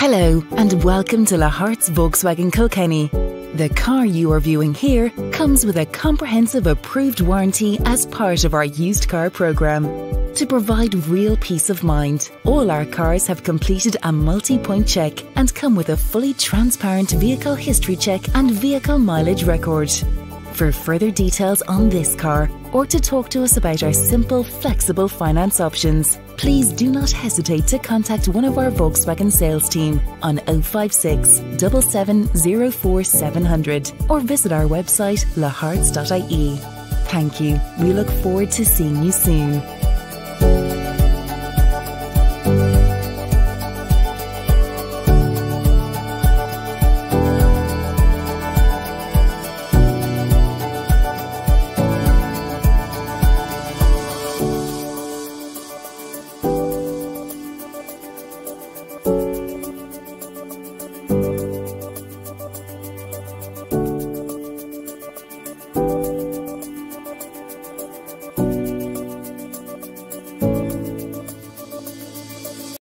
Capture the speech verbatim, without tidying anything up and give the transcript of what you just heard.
Hello and welcome to Laharts Volkswagen Kilkenny. The car you are viewing here comes with a comprehensive approved warranty as part of our used car programme. To provide real peace of mind, all our cars have completed a multi-point check and come with a fully transparent vehicle history check and vehicle mileage record. For further details on this car, or to talk to us about our simple, flexible finance options, please do not hesitate to contact one of our Volkswagen sales team on oh five six, seven seven oh four seven hundred or visit our website laharts dot I E. Thank you. We look forward to seeing you soon.